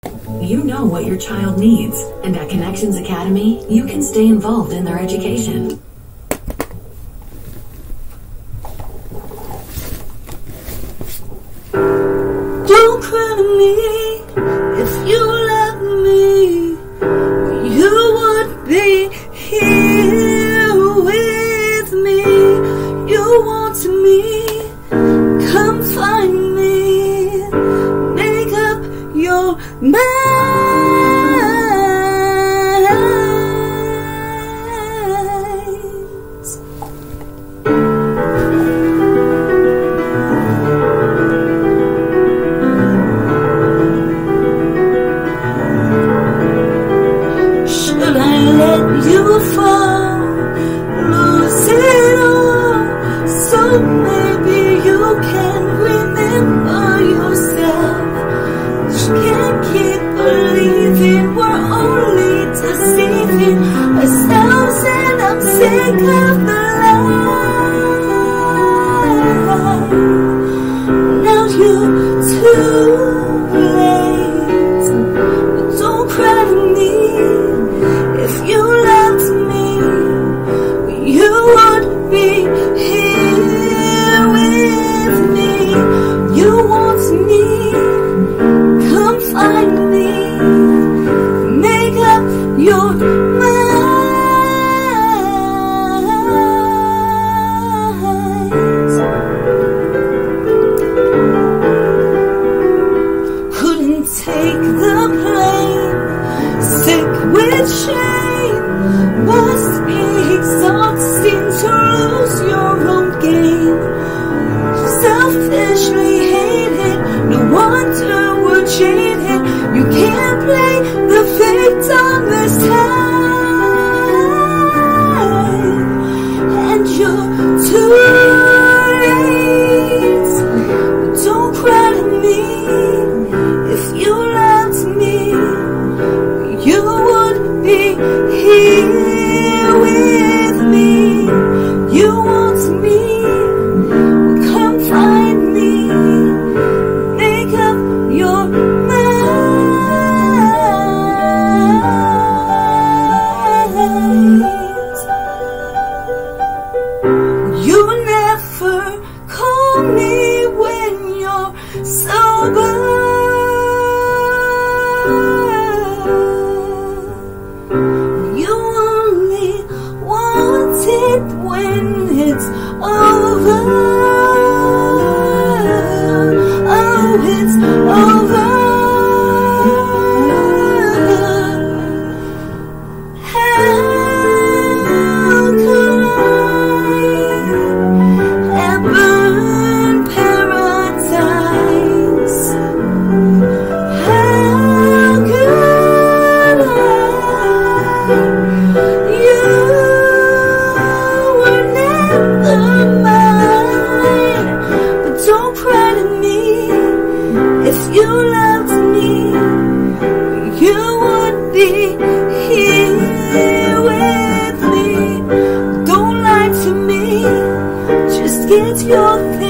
You know what your child needs, and at Connections Academy, you can stay involved in their education. Don't cry to me if you love me. You would be here with me. You want me, come find me. Make up your mind. Should I let you fall, lose it all, so maybe you can remember yourself? Just can't keep believing we're only deceiving ourselves, and I'm sick of the lie. Now you're too late, but don't cry to me. If you loved me, you would be here with me. You want me, come find me. Make up your mind. Couldn't take the plane, sick with shame. Must be exhausting to lose your own game. Selfishly hated, no wonder we're jaded. You can't play the victim this time, and you're too late. But don't cry to me. If you loved me, you would be here with me. You want me, come find me. Make up your mind. You never call me when you're sober. You only want it when it's over. Oh, it's over. How could I ever earn paradise? How could I? You were never mine. But don't cry to me. If you loved me, you would be here with me. Don't lie to me, just get your things.